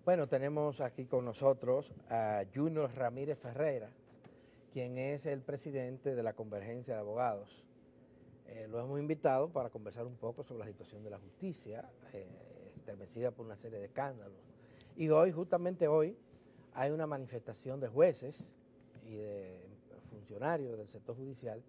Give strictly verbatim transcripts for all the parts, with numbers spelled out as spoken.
Bueno, tenemos aquí con nosotros a Junior Ramírez Ferreira, quien es el presidente de la Convergencia de Abogados. Eh, lo hemos invitado para conversar un poco sobre la situación de la justicia, eh, estremecida por una serie de escándalos. Y hoy, justamente hoy, hay una manifestación de jueces y de funcionarios del sector judicial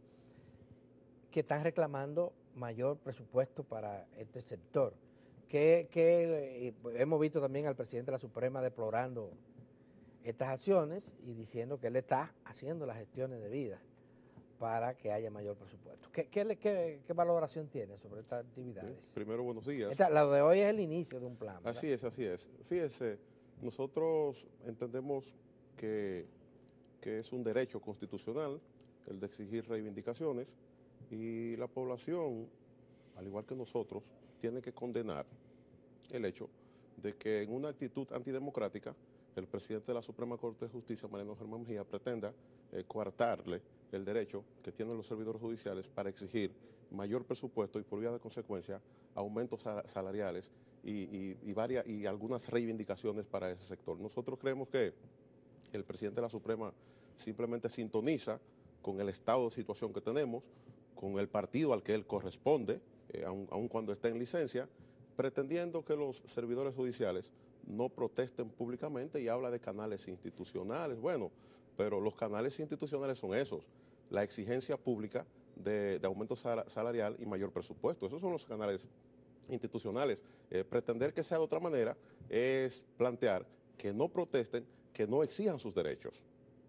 que están reclamando mayor presupuesto para este sector. Que, que hemos visto también al presidente de la Suprema deplorando estas acciones y diciendo que él está haciendo las gestiones debidas para que haya mayor presupuesto. ¿Qué, qué, qué, qué valoración tiene sobre estas actividades? Primero, buenos días. Esta, lo de hoy es el inicio de un plan, ¿verdad? Así es, así es. Fíjese, nosotros entendemos que, que es un derecho constitucional el de exigir reivindicaciones y la población, al igual que nosotros, tiene que condenar el hecho de que en una actitud antidemocrática el presidente de la Suprema Corte de Justicia, Mariano Germán Mejía, pretenda eh, coartarle el derecho que tienen los servidores judiciales para exigir mayor presupuesto y por vía de consecuencia aumentos salariales y, y, y, varias, y algunas reivindicaciones para ese sector. Nosotros creemos que el presidente de la Suprema simplemente sintoniza con el estado de situación que tenemos, con el partido al que él corresponde, eh, aun, aun cuando esté en licencia, pretendiendo que los servidores judiciales no protesten públicamente y habla de canales institucionales. Bueno, pero los canales institucionales son esos, la exigencia pública de, de aumento salarial y mayor presupuesto. Esos son los canales institucionales. Eh, pretender que sea de otra manera es plantear que no protesten, que no exijan sus derechos.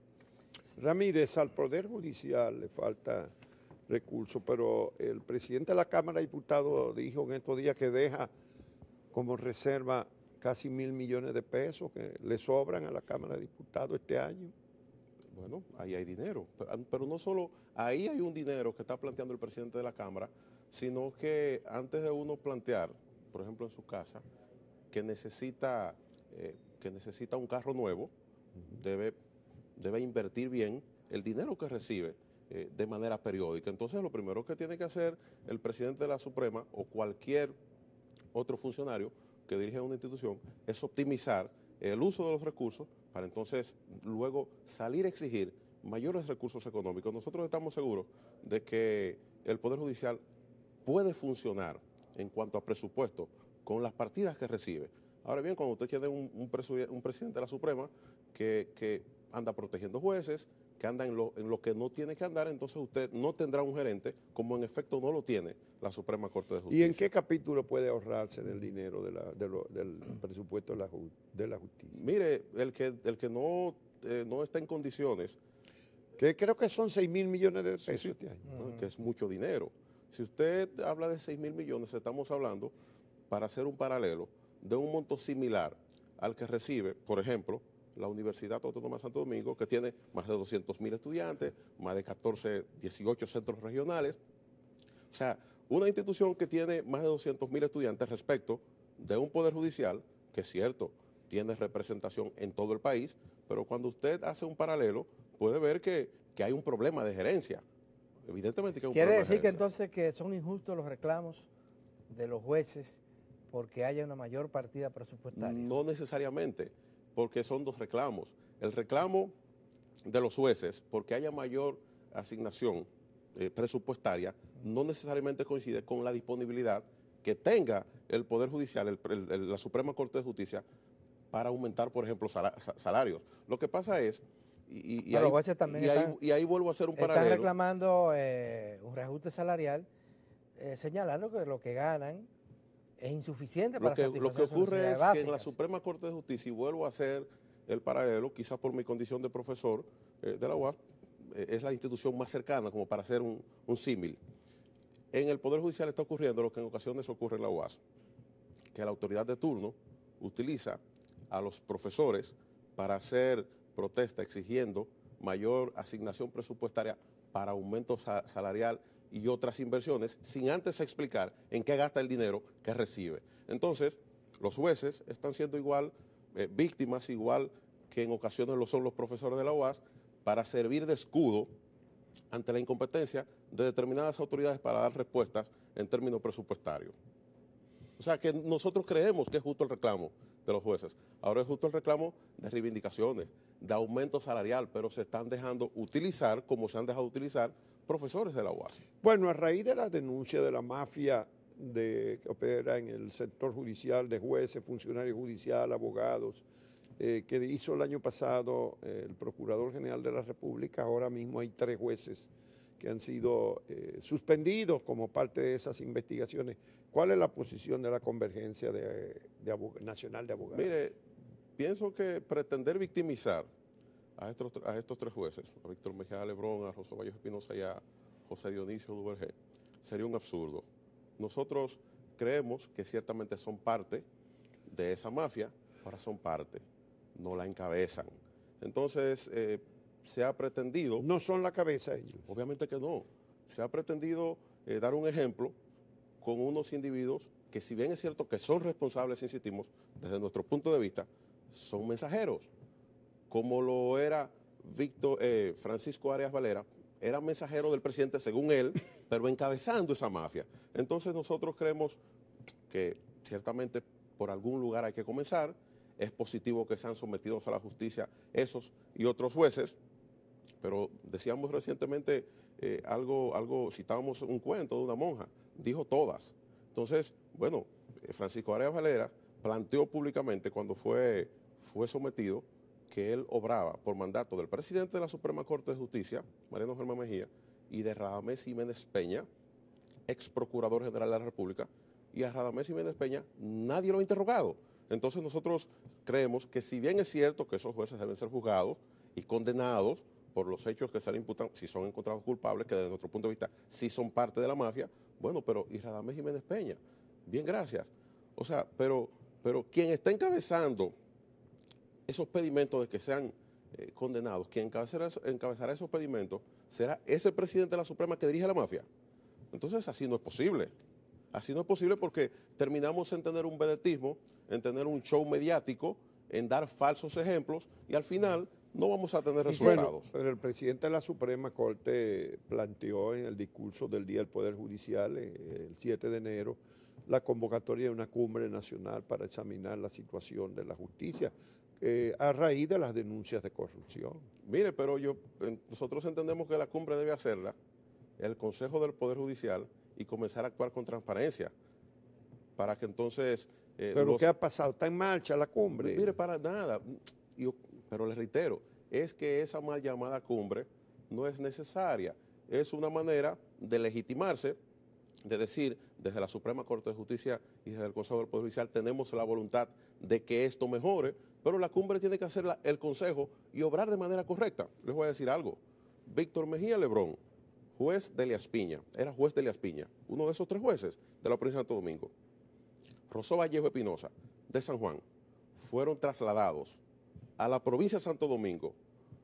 Ramírez, al Poder Judicial le falta recursos, pero el presidente de la Cámara de Diputados dijo en estos días que deja como reserva casi mil millones de pesos que le sobran a la Cámara de Diputados este año. Bueno, ahí hay dinero, pero, pero no solo ahí hay un dinero que está planteando el presidente de la Cámara, sino que antes de uno plantear, por ejemplo en su casa, que necesita, eh, que necesita un carro nuevo, uh-huh. debe, debe invertir bien el dinero que recibe eh, de manera periódica. Entonces lo primero que tiene que hacer el presidente de la Suprema o cualquier otro funcionario que dirige una institución es optimizar el uso de los recursos para entonces luego salir a exigir mayores recursos económicos. Nosotros estamos seguros de que el Poder Judicial puede funcionar en cuanto a presupuesto con las partidas que recibe. Ahora bien, cuando usted tiene un, un, un presidente de la Suprema que, que anda protegiendo jueces, que anda en lo, en lo que no tiene que andar, entonces usted no tendrá un gerente, como en efecto no lo tiene la Suprema Corte de Justicia. ¿Y en qué capítulo puede ahorrarse del dinero de la, de lo, del presupuesto de la, de la justicia? Mire, el que, el que no, eh, no está en condiciones... Que creo que son seis mil millones de pesos sí, sí, este año. Uh-huh. Que es mucho dinero. Si usted habla de seis mil millones, estamos hablando, para hacer un paralelo, de un monto similar al que recibe, por ejemplo, la Universidad Autónoma de Santo Domingo, que tiene más de doscientos mil estudiantes, más de catorce, dieciocho centros regionales. O sea, una institución que tiene más de doscientos mil estudiantes respecto de un poder judicial, que es cierto, tiene representación en todo el país, pero cuando usted hace un paralelo, puede ver que, que hay un problema de gerencia. Evidentemente que hay un ¿Quiere problema decir de que entonces que son injustos los reclamos de los jueces porque haya una mayor partida presupuestaria? No necesariamente, porque son dos reclamos. El reclamo de los jueces, porque haya mayor asignación eh, presupuestaria, no necesariamente coincide con la disponibilidad que tenga el Poder Judicial, el, el, el, la Suprema Corte de Justicia, para aumentar, por ejemplo, sal, salarios. Lo que pasa es, y, y, no, ahí, los jueces también y, están, ahí, y ahí vuelvo a hacer un paralelo. Están reclamando eh, un reajuste salarial, eh, señalando que lo que ganan es insuficiente lo para que, satisfacer Lo que ocurre es básicas. que en la Suprema Corte de Justicia, y vuelvo a hacer el paralelo, quizás por mi condición de profesor eh, de la U A S, eh, es la institución más cercana como para hacer un, un símil. En el Poder Judicial está ocurriendo lo que en ocasiones ocurre en la U A S, que la autoridad de turno utiliza a los profesores para hacer protesta exigiendo mayor asignación presupuestaria para aumento sa salarial y otras inversiones, sin antes explicar en qué gasta el dinero que recibe. Entonces, los jueces están siendo igual eh, víctimas, igual que en ocasiones lo son los profesores de la U A S, para servir de escudo ante la incompetencia de determinadas autoridades para dar respuestas en términos presupuestarios. O sea que nosotros creemos que es justo el reclamo de los jueces. Ahora es justo el reclamo de reivindicaciones, de aumento salarial, pero se están dejando utilizar, como se han dejado utilizar, profesores de la U A S. Bueno, a raíz de la denuncia de la mafia de, que opera en el sector judicial, de jueces, funcionarios judiciales, abogados, eh, que hizo el año pasado eh, el Procurador General de la República, ahora mismo hay tres jueces que han sido eh, suspendidos como parte de esas investigaciones. ¿Cuál es la posición de la Convergencia de, de Abog- Nacional de Abogados? Mire, pienso que pretender victimizar a estos, a estos tres jueces, a Víctor Mejía Lebrón, a Rosa Valles Espinosa y a José Dionisio Duvergé, sería un absurdo. Nosotros creemos que ciertamente son parte de esa mafia, ahora son parte, no la encabezan. Entonces, eh, se ha pretendido... No son la cabeza ellos. Obviamente que no. Se ha pretendido eh, dar un ejemplo con unos individuos que, si bien es cierto que son responsables, insistimos, desde nuestro punto de vista, son mensajeros, como lo era Víctor, eh, Francisco Arias Valera, era mensajero del presidente según él, pero encabezando esa mafia. Entonces nosotros creemos que ciertamente por algún lugar hay que comenzar. Es positivo que sean sometidos a la justicia esos y otros jueces, pero decíamos recientemente eh, algo, algo, citábamos un cuento de una monja, dijo todas. Entonces, bueno, eh, Francisco Arias Valera planteó públicamente cuando fue, fue sometido que él obraba por mandato del presidente de la Suprema Corte de Justicia, Mariano Germán Mejía, y de Radamés Jiménez Peña, ex procurador general de la República, y a Radamés Jiménez Peña nadie lo ha interrogado. Entonces nosotros creemos que, si bien es cierto que esos jueces deben ser juzgados y condenados por los hechos que se le imputan, si son encontrados culpables, que desde nuestro punto de vista sí son parte de la mafia, bueno, pero y Radamés Jiménez Peña, bien, gracias. O sea, pero, pero quien está encabezando esos pedimentos de que sean eh, condenados, quien encabezará, encabezará esos pedimentos será ese presidente de la Suprema que dirige la mafia. Entonces así no es posible. Así no es posible porque terminamos en tener un vedetismo, en tener un show mediático, en dar falsos ejemplos y al final no vamos a tener resultados. Bueno, pero el presidente de la Suprema Corte planteó en el discurso del Día del Poder Judicial, eh, el siete de enero, la convocatoria de una cumbre nacional para examinar la situación de la justicia eh, a raíz de las denuncias de corrupción. Mire, pero yo, nosotros entendemos que la cumbre debe hacerla el Consejo del Poder Judicial y comenzar a actuar con transparencia para que entonces... Eh, ¿Pero los, qué ha pasado? ¿Está en marcha la cumbre? Mire, para nada, yo, pero les reitero, es que esa mal llamada cumbre no es necesaria, es una manera de legitimarse, de decir, desde la Suprema Corte de Justicia y desde el Consejo del Poder Judicial tenemos la voluntad de que esto mejore, pero la cumbre tiene que hacerla el Consejo y obrar de manera correcta. Les voy a decir algo, Víctor Mejía Lebrón, juez de Elías Piña, era juez de Elías Piña, uno de esos tres jueces de la provincia de Santo Domingo. Rosa Vallejo Espinosa, de San Juan, fueron trasladados a la provincia de Santo Domingo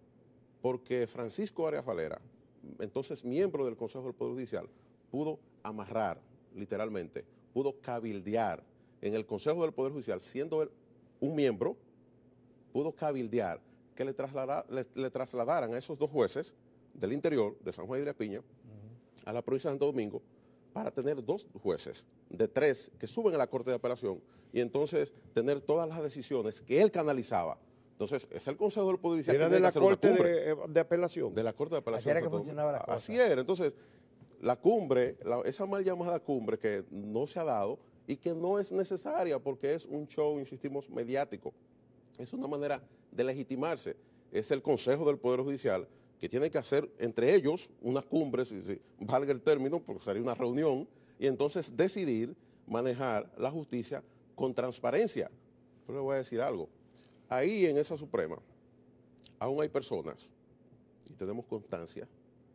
porque Francisco Arias Valera, entonces miembro del Consejo del Poder Judicial, pudo amarrar, literalmente, pudo cabildear en el Consejo del Poder Judicial, siendo él un miembro, pudo cabildear que le, trasladara, le, le trasladaran a esos dos jueces del interior, de San Juan y de Piña, uh-huh. a la provincia de Santo Domingo, para tener dos jueces de tres que suben a la Corte de Apelación y entonces tener todas las decisiones que él canalizaba. Entonces, es el Consejo del Poder Judicial ¿Era que de la hacer Corte una de, de Apelación? De la Corte de Apelación. Así era que funcionaba la cosa. Así era. Entonces, la cumbre, la, esa mal llamada cumbre que no se ha dado y que no es necesaria porque es un show, insistimos, mediático. Es una manera de legitimarse. Es el Consejo del Poder Judicial que tiene que hacer entre ellos una cumbre, si, si valga el término, porque sería una reunión, y entonces decidir manejar la justicia con transparencia. Pero le voy a decir algo. Ahí en esa Suprema aún hay personas, y tenemos constancia,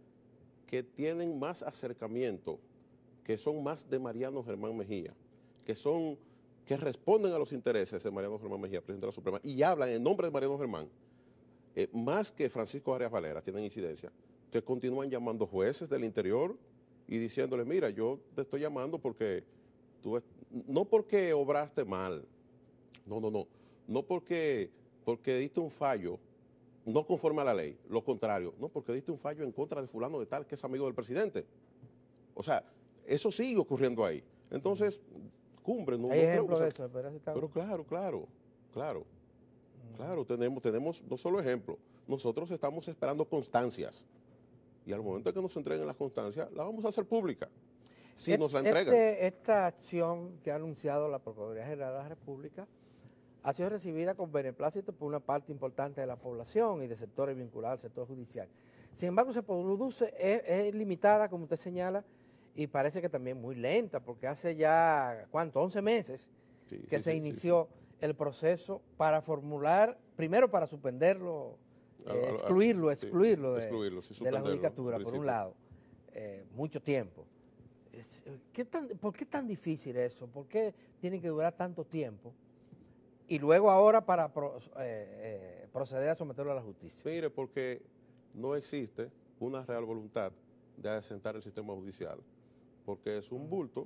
que tienen más acercamiento, que son más de Mariano Germán Mejía, que son, que responden a los intereses de Mariano Germán Mejía, presidente de la Suprema, y hablan en nombre de Mariano Germán, eh, más que Francisco Arias Valera, tienen incidencia, que continúan llamando jueces del interior y diciéndole, mira, yo te estoy llamando porque tú, no porque obraste mal, no, no, no, no porque, porque diste un fallo no conforme a la ley, lo contrario, no porque diste un fallo en contra de fulano de tal que es amigo del presidente. O sea, eso sigue ocurriendo ahí. Entonces, cumbre. No, ¿Hay no creo ejemplos que de sea- eso? ¿Podrías citar Pero uno? claro, claro, claro, Mm. claro, tenemos, tenemos no solo ejemplos, nosotros estamos esperando constancias y al momento que nos entreguen las constancias, la vamos a hacer pública, si Et- nos la entregan. este- esta acción que ha anunciado la Procuraduría General de la República ha sido recibida con beneplácito por una parte importante de la población y de sectores vinculados al sector judicial. Sin embargo, se produce, es, es limitada, como usted señala, y parece que también muy lenta, porque hace ya, ¿cuánto? once meses Sí, que sí, se sí, sí, inició el proceso para formular, primero para suspenderlo, sí. eh, Al- al- al- excluirlo, sí, excluirlo de, excluirlo, sí, de la suspenderlo, judicatura, al por un principio. lado, eh, mucho tiempo. Es- ¿qué tan- ¿Por qué tan difícil eso? ¿Por qué tiene que durar tanto tiempo? Y luego ahora para pro- eh, eh, proceder a someterlo a la justicia. Mire, porque no existe una real voluntad de asentar el sistema judicial, porque es un bulto,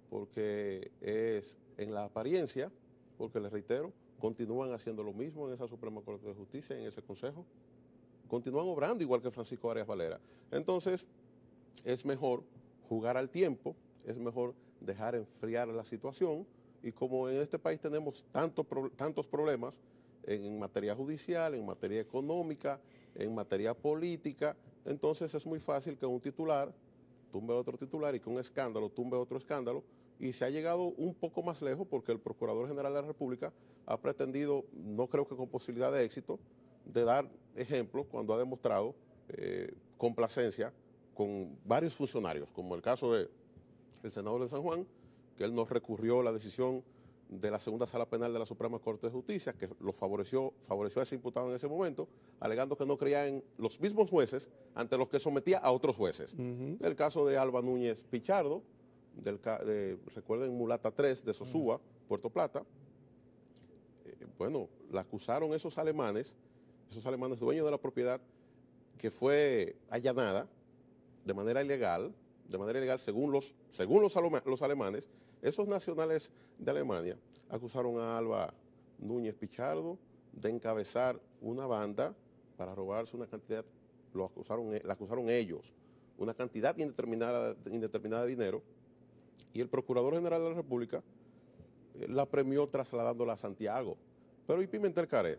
porque es en la apariencia, porque les reitero, continúan haciendo lo mismo en esa Suprema Corte de Justicia, en ese Consejo, continúan obrando igual que Francisco Arias Valera. Entonces, es mejor jugar al tiempo, es mejor dejar enfriar la situación y como en este país tenemos tantos, tantos problemas en materia judicial, en materia económica, en materia política, entonces es muy fácil que un titular tumbe otro titular y que un escándalo tumbe otro escándalo y se ha llegado un poco más lejos porque el Procurador General de la República ha pretendido, no creo que con posibilidad de éxito, de dar ejemplos cuando ha demostrado eh, complacencia con varios funcionarios, como el caso del senador de San Juan, que él nos recurrió la decisión de la segunda sala penal de la Suprema Corte de Justicia, que lo favoreció, favoreció a ese imputado en ese momento, alegando que no creía en los mismos jueces ante los que sometía a otros jueces. Ujú. El caso de Alba Núñez Pichardo, del, de, recuerden Mulata tres de Sosúa, Puerto Plata, eh, bueno, la acusaron esos alemanes, esos alemanes dueños de la propiedad, que fue allanada de manera ilegal, de manera ilegal según los, según los, aloma, los alemanes, esos nacionales de Alemania acusaron a Alba Núñez Pichardo de encabezar una banda para robarse una cantidad, lo acusaron, la acusaron ellos, una cantidad indeterminada, indeterminada de dinero, y el Procurador General de la República eh, la premió trasladándola a Santiago. Pero ¿y Pimentel Caret?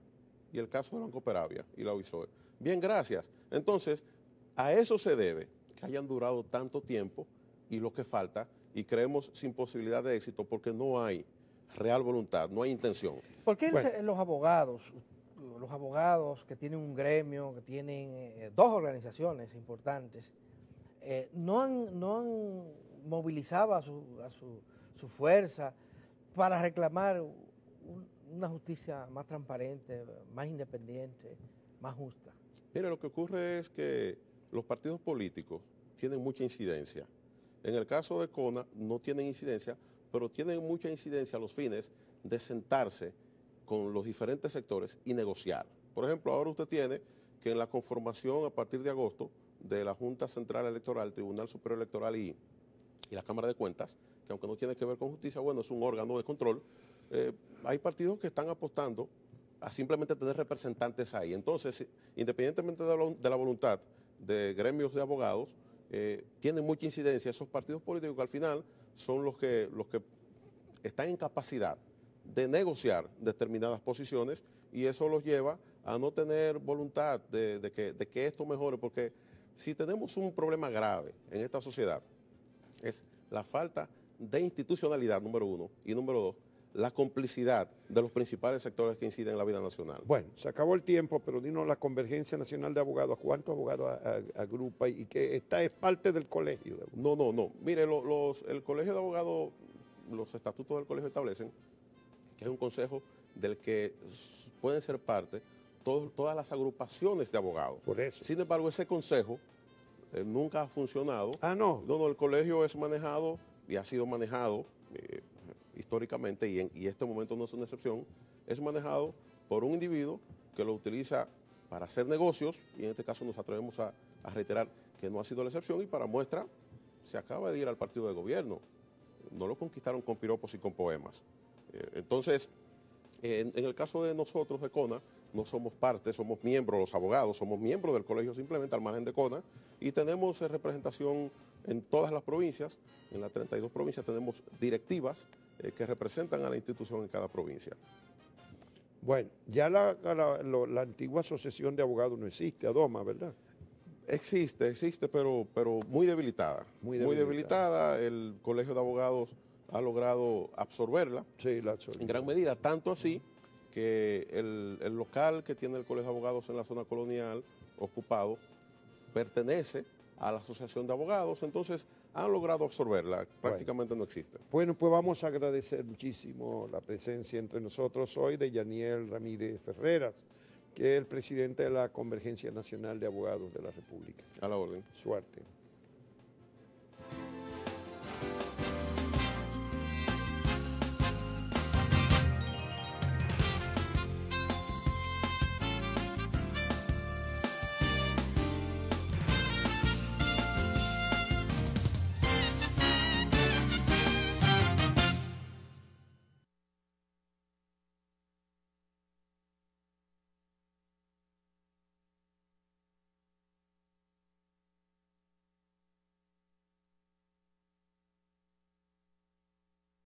Y el caso de Banco Peravia y la O I S O E. Bien, gracias. Entonces, a eso se debe que hayan durado tanto tiempo y lo que falta, y creemos sin posibilidad de éxito porque no hay real voluntad, no hay intención. ¿Por qué Bueno. los abogados, los abogados que tienen un gremio, que tienen eh, dos organizaciones importantes, eh, no, han, no han movilizado a, su, a su, su fuerza para reclamar un- una justicia más transparente, más independiente, más justa? Mire, lo que ocurre es que los partidos políticos tienen mucha incidencia. En el caso de CONA no tienen incidencia, pero tienen mucha incidencia a los fines de sentarse con los diferentes sectores y negociar. Por ejemplo, ahora usted tiene que en la conformación a partir de agosto de la Junta Central Electoral, Tribunal Superior Electoral y, y la Cámara de Cuentas, que aunque no tiene que ver con justicia, bueno, es un órgano de control, eh, hay partidos que están apostando a simplemente tener representantes ahí. Entonces, independientemente de la, de la voluntad de gremios de abogados, eh, tienen mucha incidencia esos partidos políticos que al final son los que, los que están en capacidad de negociar determinadas posiciones y eso los lleva a no tener voluntad de, de, que, de que esto mejore, porque si tenemos un problema grave en esta sociedad, es la falta de institucionalidad, número uno, y número dos, la complicidad de los principales sectores que inciden en la vida nacional. Bueno, se acabó el tiempo, pero dinos la Convergencia Nacional de Abogados, ¿cuántos abogados a- a- agrupa y que esta es parte del colegio? de abogados? No, no, no. Mire, lo- los, el Colegio de Abogados, los estatutos del colegio establecen que es un consejo del que s- pueden ser parte todo- todas las agrupaciones de abogados. Por eso. Sin embargo, ese consejo eh, nunca ha funcionado. Ah, no. No, no, el colegio es manejado y ha sido manejado eh, históricamente, y en y este momento no es una excepción, es manejado por un individuo que lo utiliza para hacer negocios, y en este caso nos atrevemos a, a reiterar que no ha sido la excepción, y para muestra, se acaba de ir al partido de gobierno. No lo conquistaron con piropos y con poemas. Eh, entonces, en, en el caso de nosotros, de CONA, no somos parte, somos miembros, los abogados, somos miembros del colegio simplemente al margen de CONA y tenemos eh, representación en todas las provincias, en las treinta y dos provincias tenemos directivas eh, que representan a la institución en cada provincia. Bueno, ya la, la, la, la antigua asociación de abogados no existe, ADOMA, ¿verdad? Existe, existe, pero, pero muy debilitada. Muy Muy debilitada. debilitada. El Colegio de Abogados ha logrado absorberla Sí, la absorbió. en gran medida, tanto así que el, el local que tiene el Colegio de Abogados en la zona colonial ocupado pertenece a la Asociación de Abogados, entonces han logrado absorberla, prácticamente bueno. no existe. Bueno, pues vamos a agradecer muchísimo la presencia entre nosotros hoy de Yaniel Ramírez Ferreras, que es el presidente de la Convergencia Nacional de Abogados de la República. A la orden. Suerte.